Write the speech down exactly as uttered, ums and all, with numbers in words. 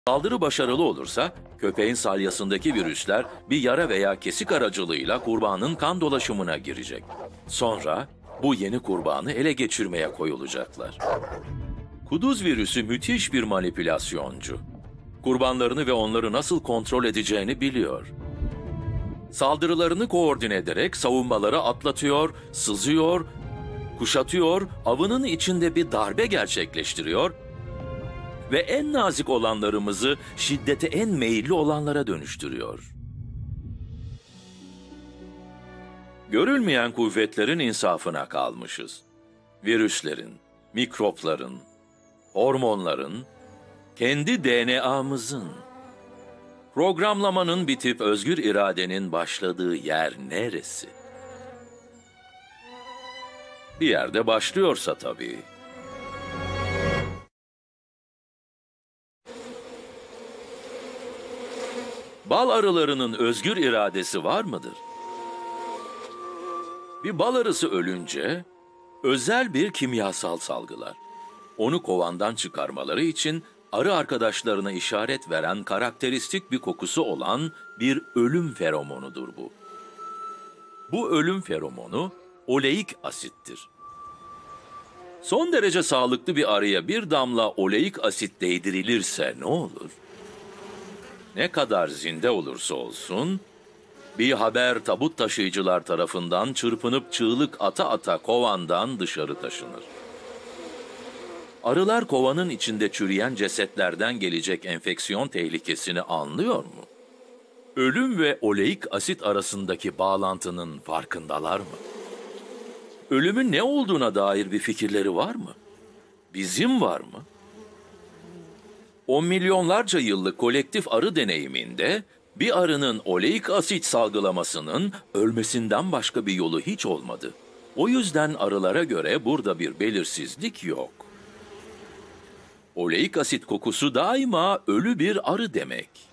Saldırı başarılı olursa, köpeğin salyasındaki virüsler bir yara veya kesik aracılığıyla kurbanın kan dolaşımına girecek. Sonra bu yeni kurbanı ele geçirmeye koyulacaklar. Kuduz virüsü müthiş bir manipülasyoncu. Kurbanlarını ve onları nasıl kontrol edeceğini biliyor. Saldırılarını koordine ederek savunmaları atlatıyor, sızıyor, kuşatıyor, avının içinde bir darbe gerçekleştiriyor ve en nazik olanlarımızı şiddete en meyilli olanlara dönüştürüyor. Görülmeyen kuvvetlerin insafına kalmışız. Virüslerin, mikropların, hormonların, kendi D N A'mızın. Programlamanın bitip özgür iradenin başladığı yer neresi? Bir yerde başlıyorsa tabii. Bal arılarının özgür iradesi var mıdır? Bir bal arısı ölünce özel bir kimyasal salgılar. Onu kovandan çıkarmaları için arı arkadaşlarına işaret veren karakteristik bir kokusu olan bir ölüm feromonudur bu. Bu ölüm feromonu oleik asittir. Son derece sağlıklı bir arıya bir damla oleik asit değdirilirse ne olur? Ne kadar zinde olursa olsun, bir haber tabut taşıyıcılar tarafından çırpınıp çığlık ata ata kovandan dışarı taşınır. Arılar kovanın içinde çürüyen cesetlerden gelecek enfeksiyon tehlikesini anlıyor mu? Ölüm ve oleik asit arasındaki bağlantının farkındalar mı? Ölümün ne olduğuna dair bir fikirleri var mı? Bizim var mı? On milyonlarca yıllık kolektif arı deneyiminde bir arının oleik asit salgılamasının ölmesinden başka bir yolu hiç olmadı. O yüzden arılara göre burada bir belirsizlik yok. Oleik asit kokusu daima ölü bir arı demek.